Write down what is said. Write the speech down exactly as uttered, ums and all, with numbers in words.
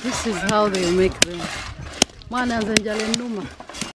This is how they make them. Mwana zenjale numa.